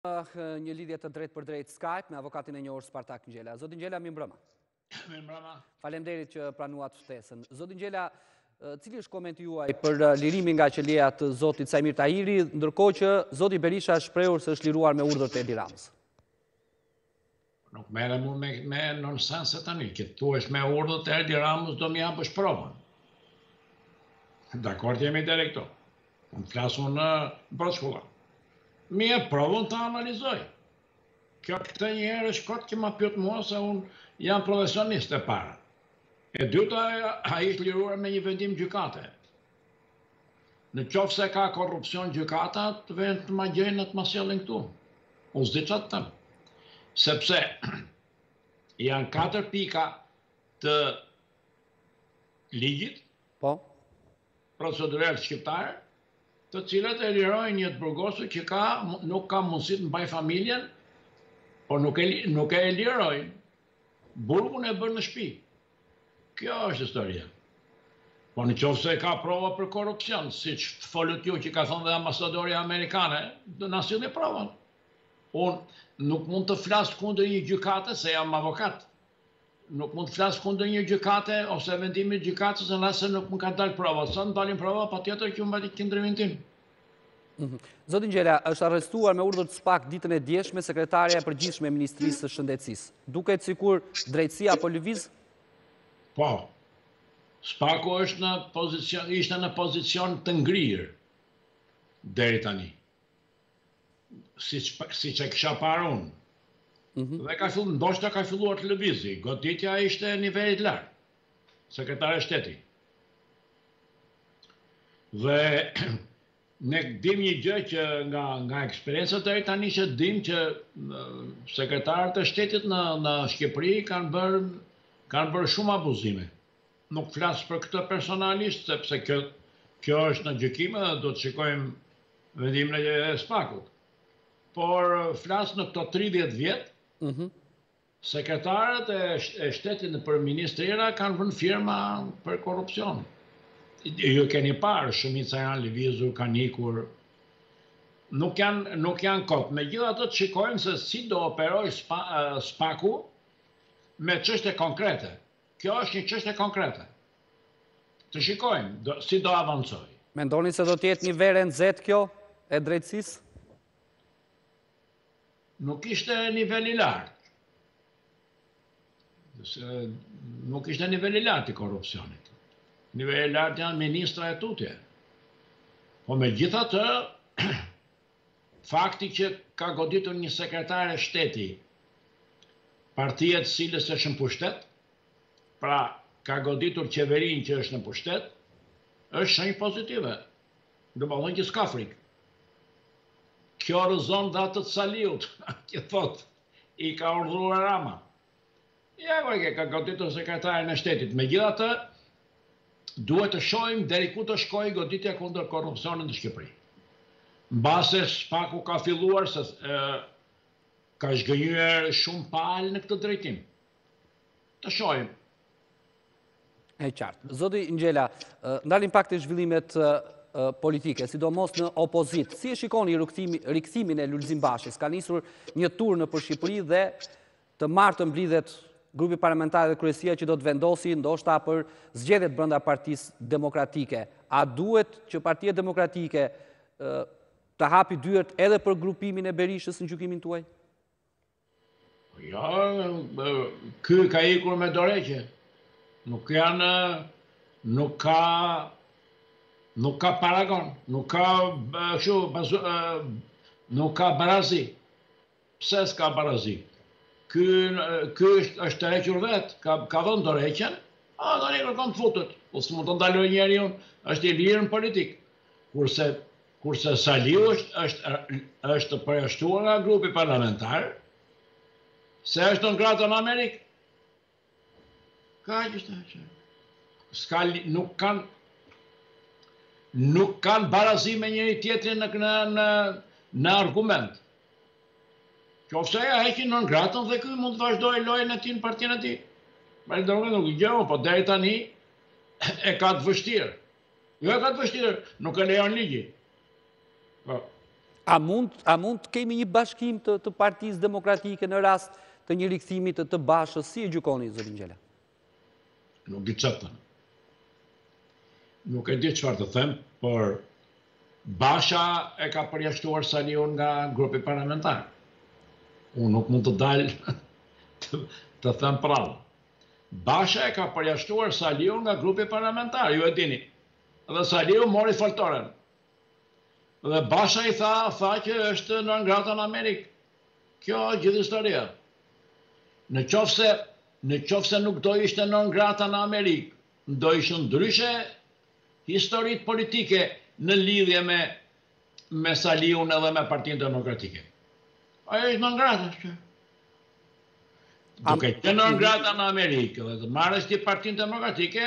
Një lidhje të drejt për drejt Skype me avokatin e njohur Spartak Ngjela. Zoti Ngjela, mirëmbrëma. Mirëmbrëma. Faleminderit që pranuat ftesën. Zoti Ngjela, cili është komenti juaj për lirimin nga qelia të zotit Sajmir Tahiri, ndërkohë që zoti Berisha është shprehur se është liruar me urdhër të Edi Ramës? Nuk merrem unë me nonsense tani, që thuhesh me urdhër të Edi Ramës do më japësh provën. Dakord jemi deri këtu. Unë flasun në protokoll. Mi e provën të analizoj. Këtë njëherë është kot që ma pyet mua se unë jam profesionist e para. E dyta, ai është liruar me një vendim gjykate. Në qoftë se ka korrupsion gjykata, të vjen të ma gjejnë të ma sjellin këtu. Unë s'di çfarë të them. Sepse janë 4 pika të ligjit, Po. Procedural shqiptare, të cilat e lirojnë një të burgosur që nuk ka mundësi të mbaj familjen, por nuk e lirojnë. Burgun e bën në shtëpi. Kjo është historia. Po në qoftë se ka prova për korrupsion, siç folët ju që ka thënë dhe ambasadori amerikane, do na sillni provën. Unë nuk mund të flas kundër një gjykate se jam avokat. Nuk mund të flas kundër një gjykate ose vendimit gjykatës nëse nuk më ka dalë prova. Sa më dalin prova, patjetër që unë mbaj qendrimin tim. Zoti Ngjela, është arrestuar me urdhër të SPAK ditën e djeshme sekretarja e përgjithshme e Ministrisë së Shëndetësisë. Duket sikur drejtësia po lëviz? Po. SPAK-u ishte në pozicion të ngrirë deri tani. Siç e kisha parë unë. Dhe ndoshta ka filluar të lëvizi. Goditja ishte nivelit lartë. Sekretare e shteti. Dhe ne dim një gjë që nga eksperiencat deri tani që dim që sekretarët e shtetit në Shqipëri kanë bërë shumë abuzime. Nuk flas për këtë personalisht sepse kjo është në gjykime dhe do të shikojmë vendimin e SPAK-ut. Por flas në këto 30 vjet, sekretarët e shtetit për ministrira kanë vënë firma për korrupsion. Ju keni parë, shumica janë lëvizur, kanë ikur. Nuk janë kot. Megjithatë të shikojmë se si do operoj SPAK-u me çështje konkrete. Kjo është një çështje konkrete. Të shikojmë si do avancoj. Mendoni se do të jetë një verë nxehtë kjo e drejtësisë? Nuk ishte niveli lartë. Nuk ishte niveli lartë i korrupsionit. Niveli lartë janë ministra e tutje. Po megjithatë, fakti që ka goditur një sekretar e shteti partia të cilës është në pushtet, pra ka goditur qeverinë që është në pushtet, është shenjë pozitive. Do të thonë që s'ka frikë. Kjo rëzon dhe atë të Saliut, që thot, i ka urdhëruar Rama. Ja, ka goditur sekretarin e shtetit. Megjithatë, duhet të shohim deri ku të shkojë goditja kundër korrupsionit në Shqipëri. Mbase SPAK-u ka filluar se ka zhgënjyer shumë palë në këtë drejtim. Të shohim. E qartë. Zoti Ngjela, ndalim pak të zhvillimet politike, sidomos në opozit. Si e shikoni rikthimin e Lulzim Bashis? Ka nisur një tur në për Shqipëri dhe të martën mblidhet grupi parlamentar dhe kryesia që do të vendosi ndoshta për zgjedhjet brenda Partisë Demokratike. A duhet që Partia Demokratike të hapi dyert edhe për grupimin e Berishës në gjykimin tuaj? Ja, ky ka ikur me dorëheqje. Nuk ka paragon, nuk ka barazi. Pse s'ka barazi? Ky është të requr vetë, ka dhënë dorëheqjen, do një kërkon të futët. Po s'mund të ndaloj njeriu, është i lirë në politik. Kurse Saliu është përjashtuar nga grupi parlamentar, se është në gratë në Amerikë. Ka që nuk kanë barazi me njëri tjetrin në argument. Qofse ja heqin në gratën dhe ky mund të vazhdojë lojën e tij në partinë e tij. Nuk i gjeo, po deri tani e ka të vështirë. Jo e ka të vështirë, nuk e lejon ligji. A mund të kemi një bashkim të Partisë Demokratike në rast të një rikthimi të Bashës? Si e gjykoni, zoti Ngjela? Nuk di çfarë të them. Nuk e di çfarë të them, por Basha e ka përjashtuar Saliun nga grupi parlamentar. Unë nuk mund të dal të them prallë. Basha e ka përjashtuar Saliun nga grupi parlamentar, ju e dini. Dhe Saliu mori foltoren. Dhe Basha i tha që është non grata në Amerikë. Kjo është gjithë historia. Në qofse nuk do ishte non grata në Amerikë, do ishte ndryshe historitë politike në lidhje me Saliun edhe me Partinë Demokratike. Ajo është non grata. Duke që non grata në Amerikë dhe të marrësh ti Partinë Demokratike,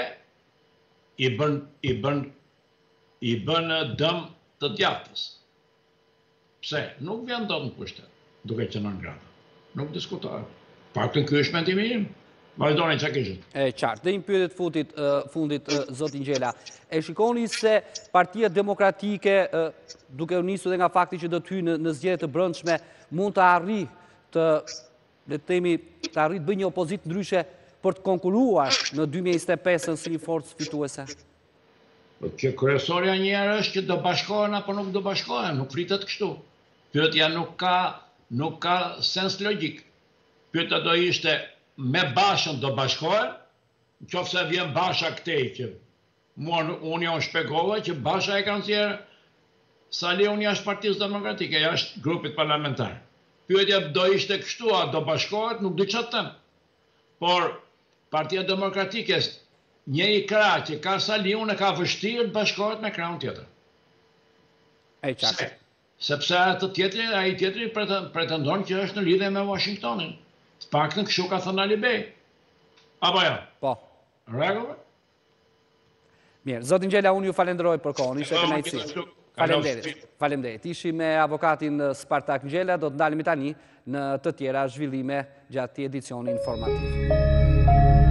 i bën dëm të djathtës. Pse? Nuk vjen dot në pushtet, duke që non grata. Nuk diskutohet. Paktën ky është mendimi im. Vazhdoni çka kishit. E qartë. Dhe një pyetje të fundit, zoti Ngjela. E shikoni se Partia Demokratike, duke u nisur dhe nga fakti që do të hyjë në zgjedhje të brendshme, mund të arrijë të bëjë një opozitë ndryshe për të konkuruar në 2025 si një forcë fituese? Që kryesorja një herë është që do bashkohen apo nuk do bashkohen, nuk fritet kështu. Pyetja nuk ka sens logjik. Pyetja do ishte me Bashën do bashkohen, nëse vjen Basha këtej që unë jo shpjegova që Basha e ka nxjerrë Saliun jashtë Partisë Demokratike, jashtë grupit parlamentar. Pyetja do ishte kështu, a do bashkohet, nuk di çfarë të them. Por Partia Demokratike, njëri krah që ka Saliun e ka vështirë të bashkohet me krahun tjetër. E qartë. Sepse ai tjetri pretendon që është në lidhje me Washingtonin. Të paktën kështu ka thënë Ali Bey. Apo jo? Po. Rregull? Mirë, zoti Ngjela, unë ju falenderoj për kohën, ishte kënaqësi. Faleminderit. Ishi me avokatin Spartak Ngjela, do të ndalemi tani në të tjera zhvillime gjatë këtij edicioni informativ.